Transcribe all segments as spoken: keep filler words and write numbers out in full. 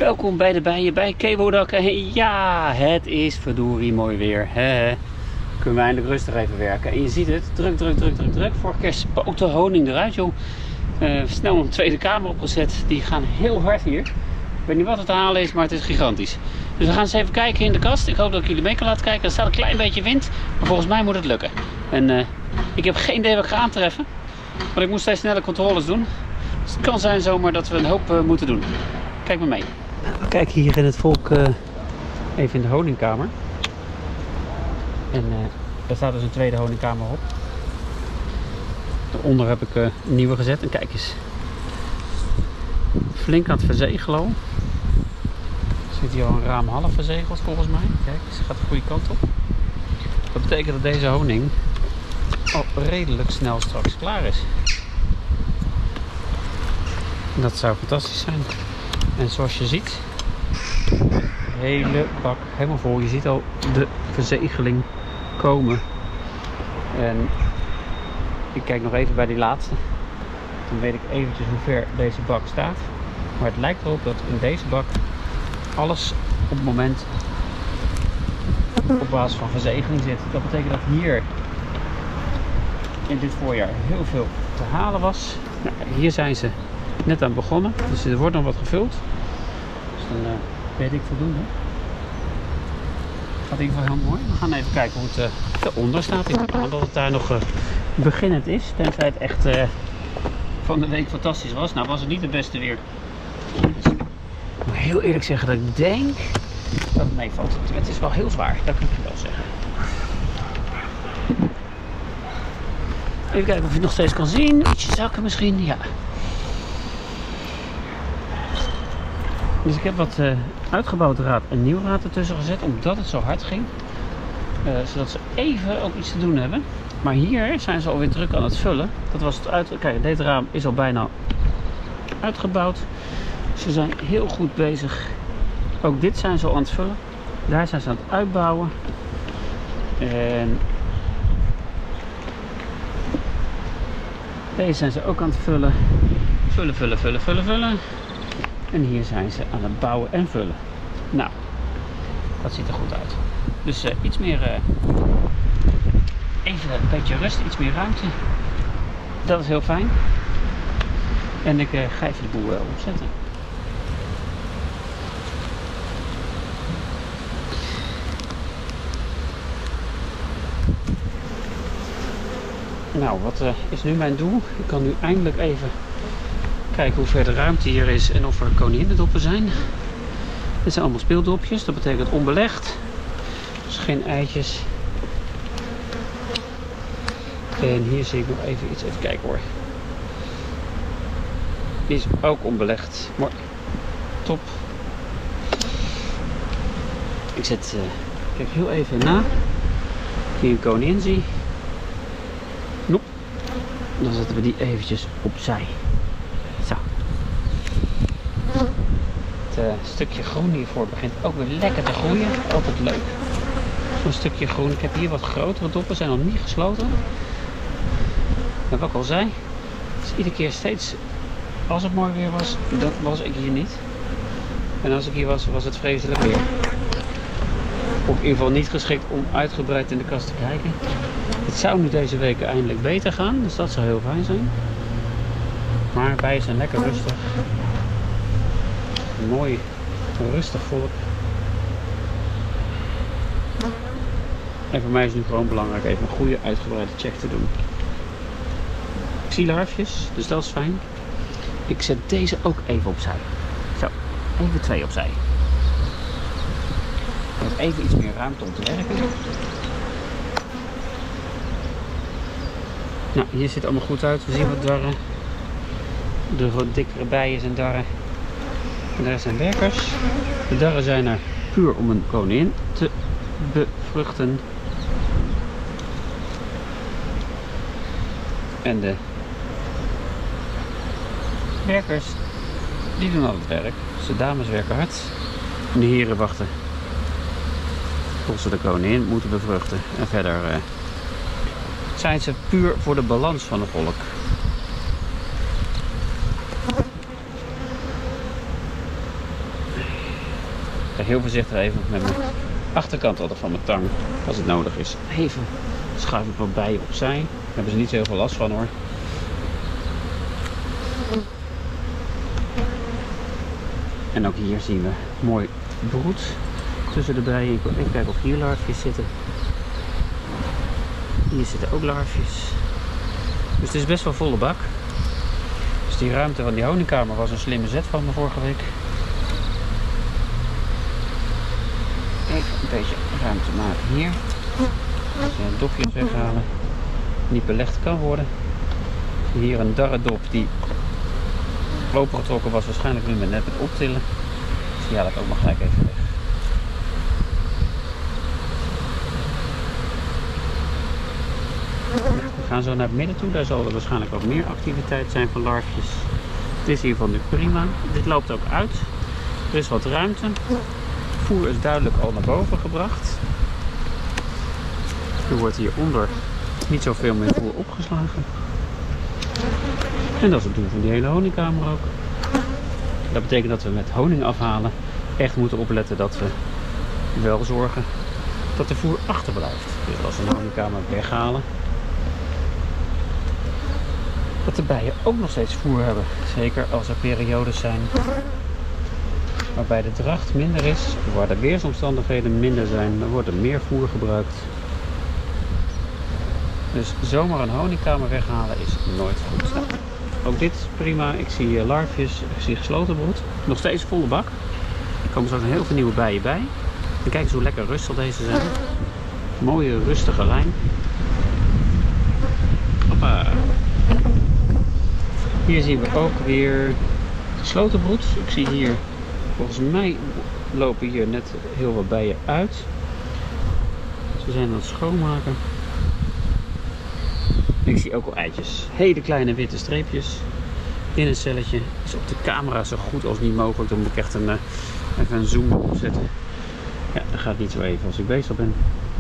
Welkom bij de bijen bij Kebodak. En ja, het is verdorie mooi weer. He, kunnen we eindelijk rustig even werken. En je ziet het, druk, druk, druk, druk, druk. Voor kerst spookt de honing eruit, joh. Uh, snel een tweede kamer opgezet. Die gaan heel hard hier. Ik weet niet wat het te halen is, maar het is gigantisch. Dus we gaan eens even kijken in de kast. Ik hoop dat ik jullie mee kan laten kijken. Er staat een klein beetje wind, maar volgens mij moet het lukken. En uh, ik heb geen idee wat ik ga aantreffen. Want ik moet steeds snelle controles doen. Dus het kan zijn zomaar dat we een hoop uh, moeten doen. Kijk maar mee. We kijken hier in het volk uh, even in de honingkamer. En uh, er staat dus een tweede honingkamer op. Daaronder heb ik uh, een nieuwe gezet. En kijk eens. Flink aan het verzegelen al. Er zit hier al een raam half verzegeld volgens mij. Kijk, het gaat de goede kant op. Dat betekent dat deze honing al redelijk snel straks klaar is. En dat zou fantastisch zijn. En zoals je ziet, de hele bak helemaal vol. Je ziet al de verzegeling komen. En ik kijk nog even bij die laatste. Dan weet ik eventjes hoe ver deze bak staat. Maar het lijkt erop dat in deze bak alles op het moment op basis van verzegeling zit. Dat betekent dat hier in dit voorjaar heel veel te halen was. Nou, hier zijn ze net aan begonnen, dus er wordt nog wat gevuld. Dus dan uh, weet ik voldoende. Gaat in ieder geval heel mooi. We gaan even kijken hoe het uh, eronder staat. Ik denk dat het daar nog uh, beginnend is. Tenzij het echt uh, van de week fantastisch was. Nou was het niet het beste weer. Dus ik moet heel eerlijk zeggen dat ik denk dat het meevalt. Het is wel heel zwaar, dat kan ik wel zeggen. Even kijken of je het nog steeds kan zien. Ietsje zakken misschien, ja. Dus ik heb wat uh, uitgebouwd raad en nieuw raad ertussen gezet, omdat het zo hard ging. Uh, zodat ze even ook iets te doen hebben. Maar hier zijn ze alweer druk aan het vullen. Dat was het uit. Kijk, dit raam is al bijna uitgebouwd. Ze zijn heel goed bezig. Ook dit zijn ze al aan het vullen. Daar zijn ze aan het uitbouwen. En deze zijn ze ook aan het vullen. Vullen, vullen, vullen, vullen, vullen. En hier zijn ze aan het bouwen en vullen. Nou, dat ziet er goed uit. Dus uh, iets meer, uh, even een beetje rust, iets meer ruimte. Dat is heel fijn. En ik uh, ga even de boel uh, opzetten. Nou, wat uh, is nu mijn doel? Ik kan nu eindelijk even kijken hoe ver de ruimte hier is en of er koninginnedoppen zijn. Dit zijn allemaal speeldopjes, dat betekent onbelegd. Dus geen eitjes. En hier zie ik nog even iets, even kijken hoor. Die is ook onbelegd. Mooi. Top. Ik zet, uh, kijk heel even na. Hier een koningin zie. Noep. Dan zetten we die eventjes opzij. Zo. Het uh, stukje groen hiervoor begint ook weer lekker te groeien. Altijd leuk. Zo'n stukje groen. Ik heb hier wat grotere doppen, zijn nog niet gesloten. En wat ik al zei, is iedere keer steeds, als het mooi weer was, dan was ik hier niet. En als ik hier was, was het vreselijk weer. Of in ieder geval niet geschikt om uitgebreid in de kast te kijken. Het zou nu deze week eindelijk beter gaan, dus dat zou heel fijn zijn. Maar bijen zijn lekker rustig. Mooi, rustig volk. En voor mij is het nu gewoon belangrijk even een goede uitgebreide check te doen. Ik zie larfjes, dus dat is fijn. Ik zet deze ook even opzij. Zo, even twee opzij. Met even iets meer ruimte om te werken. Nou, hier ziet het allemaal goed uit. We zien wat darren. De wat dikkere bijen zijn darren. En daar zijn werkers. De darren zijn er puur om een koningin te bevruchten. En de werkers, die doen al het werk. Dus de dames werken hard. En de heren wachten tot ze de koningin moeten bevruchten. En verder uh, zijn ze puur voor de balans van het volk. heel voorzichtig even met mijn achterkant altijd van mijn tang, als het nodig is. Even schuif ik wat bijen opzij. Daar hebben ze niet zo heel veel last van hoor. En ook hier zien we mooi broed tussen de bijen. Ik wil even kijken of hier larfjes zitten. Hier zitten ook larfjes. Dus het is best wel volle bak. Dus die ruimte van die honingkamer was een slimme zet van me vorige week. Even een beetje ruimte maken hier. De dopjes weghalen. Niet belegd kan worden. Hier een darredop die opengetrokken was, waarschijnlijk nu met net met optillen. Dus die haal ik ook maar gelijk even weg. We gaan zo naar het midden toe, daar zal er waarschijnlijk wat meer activiteit zijn van larfjes. Het is hiervan nu prima. Dit loopt ook uit. Er is wat ruimte. Voer is duidelijk al naar boven gebracht. Er wordt hieronder niet zoveel meer voer opgeslagen. En dat is het doel van die hele honingkamer ook. Dat betekent dat we met honing afhalen echt moeten opletten dat we wel zorgen dat de voer achterblijft. Dus als we een honingkamer weghalen, dat de bijen ook nog steeds voer hebben. Zeker als er periodes zijn waarbij de dracht minder is, waar de weersomstandigheden minder zijn, dan wordt er meer voer gebruikt. Dus zomaar een honingkamer weghalen is nooit goed. Nou, ook dit prima. Ik zie larfjes, ik zie gesloten broed. Nog steeds volle bak. Er komen straks heel veel nieuwe bijen bij. En kijk eens hoe lekker rustig deze zijn. Mooie rustige lijn. Hoppa. Hier zien we ook weer gesloten broed. Ik zie hier, volgens mij lopen hier net heel wat bijen uit. Ze zijn aan het schoonmaken. Ik zie ook al eitjes. Hele kleine witte streepjes in een celletje. Is op de camera zo goed als niet mogelijk. Dan moet ik echt een, even een zoom opzetten. Ja, dat gaat niet zo even als ik bezig ben.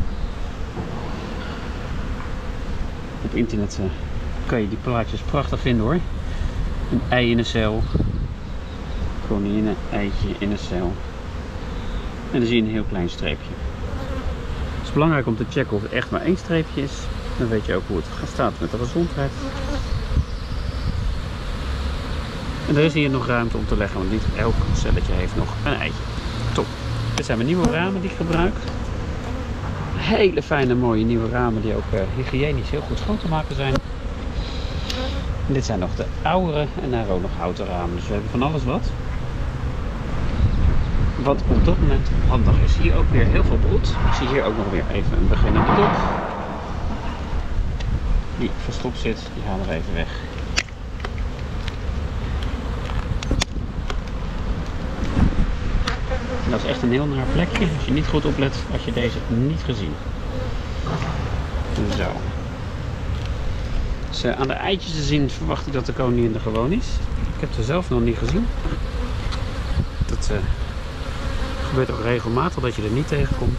Op internet uh, kan je die plaatjes prachtig vinden hoor. Een ei in een cel. Konijnen, eitje in een cel. En dan zie je een heel klein streepje. Het is belangrijk om te checken of het echt maar één streepje is. Dan weet je ook hoe het staat met de gezondheid. En er is hier nog ruimte om te leggen, want niet elk celletje heeft nog een eitje. Top. Dit zijn mijn nieuwe ramen die ik gebruik. Hele fijne mooie nieuwe ramen die ook uh, hygiënisch heel goed schoon te maken zijn. En dit zijn nog de oudere en daar ook nog houten ramen. Dus we hebben van alles wat. Wat op dat moment handig is. Hier ook weer heel veel broed. Ik zie hier ook nog weer even een beginnende dop. Die verstopt zit, die halen we even weg. En dat is echt een heel naar plekje. Als je niet goed oplet, had je deze niet gezien. Zo. Dus uh, aan de eitjes te zien verwacht ik dat de koningin er gewoon is. Ik heb ze zelf nog niet gezien. Dat uh, gebeurt ook regelmatig dat je er niet tegenkomt.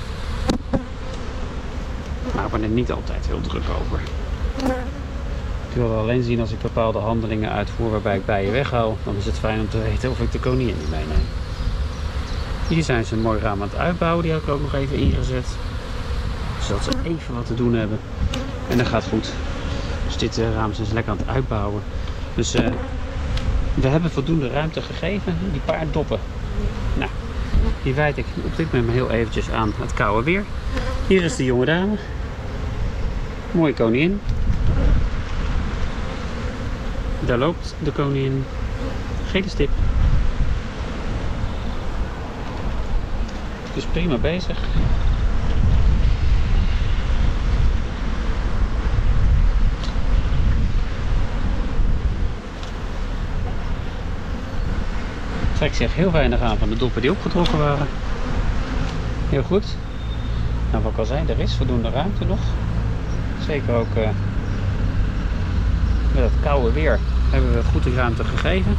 Maar ik ben er niet altijd heel druk over. Ik wil het alleen zien als ik bepaalde handelingen uitvoer waarbij ik bijen weghaal. Dan is het fijn om te weten of ik de koningin niet meeneem. Hier zijn ze een mooi raam aan het uitbouwen. Die heb ik ook nog even ingezet. Zodat ze even wat te doen hebben. En dat gaat goed. Dus dit uh, raam zijn ze lekker aan het uitbouwen. Dus uh, we hebben voldoende ruimte gegeven. Die paar doppen. Nou, die wijd ik op dit moment heel eventjes aan het koude weer. Hier is de jonge dame. Mooie koningin. Daar loopt de koningin. Gele stip. Dus prima bezig. Trek zich heel weinig aan van de doppen die opgetrokken waren. Heel goed. Nou, wat ik al zei, er is voldoende ruimte nog. Zeker ook uh, met het koude weer hebben we goed de ruimte gegeven.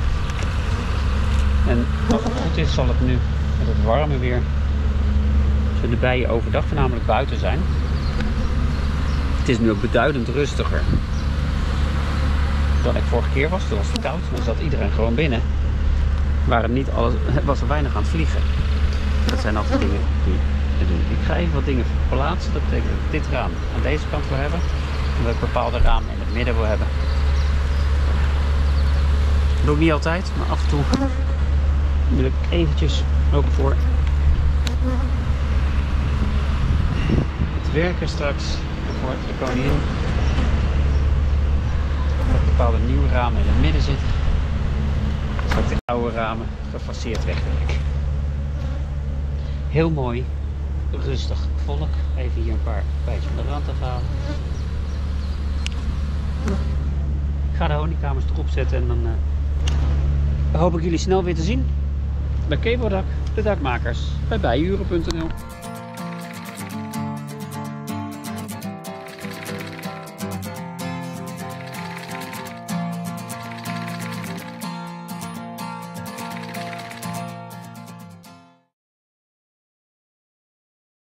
En als het goed is, zal het nu met het warme weer, zullen de bijen overdag voornamelijk buiten zijn. Het is nu ook beduidend rustiger dan ik vorige keer was. Toen was het koud, dan zat iedereen gewoon binnen. Waren niet alles, was er weinig aan het vliegen. dat zijn altijd dingen die we doen. Ik ga even wat dingen verplaatsen. Dat betekent dat ik dit raam aan deze kant wil hebben. En dat ik bepaalde ramen in het midden wil hebben. Dat doe ik niet altijd, maar af en toe wil ik eventjes ook voor het werken straks en voor de koningin. Dat bepaalde nieuwe ramen in het midden zitten. Zodat de oude ramen gefaseerd wegwerken. Heel mooi, rustig volk. Even hier een paar bijtjes van de rand afhalen. Ik ga de honingkamers erop zetten en dan uh, hoop ik jullie snel weer te zien bij Kevodak, de dakmakers, bij bijuren punt n l.